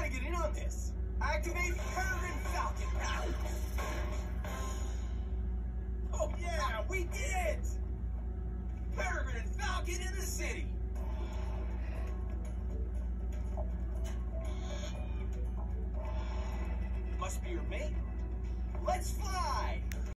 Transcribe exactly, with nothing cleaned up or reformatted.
gotta get in on this. Activate Peregrine Falcon power. Oh yeah, we did it! Peregrine Falcon in the city. Must be your mate. Let's fly!